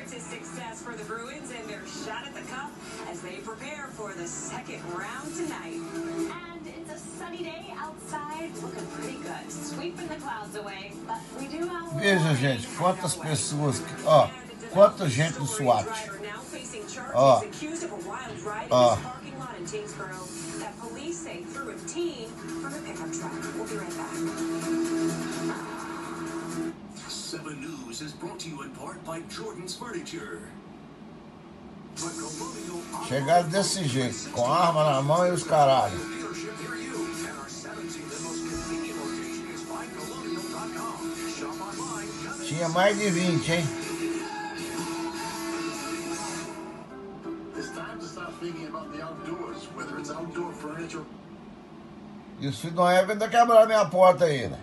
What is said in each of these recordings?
to success for the Bruins and their shot at the cup as they prepare for the second round tonight. And it's a sunny day outside, looking pretty good. Sweeping the clouds away, but we do have a Veja, gente, quantas pessoas, ó, quanta gente no SWAT. Ó, ó. That police say threw a teen from a pickup truck. We'll be right back. 7 News is brought to you in part by Jordan's Furniture. Chegaram desse jeito, com a arma na mão e os caralho. Tinha mais de 20, hein? E os filhos do Eva ainda quebraram minha porta ainda.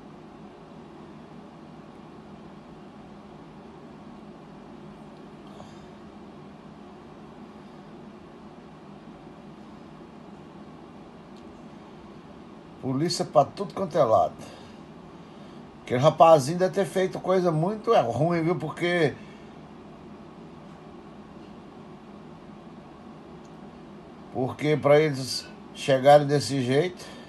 Polícia pra tudo quanto é lado. Aquele rapazinho deve ter feito coisa muito ruim, viu? Porque pra eles chegarem desse jeito.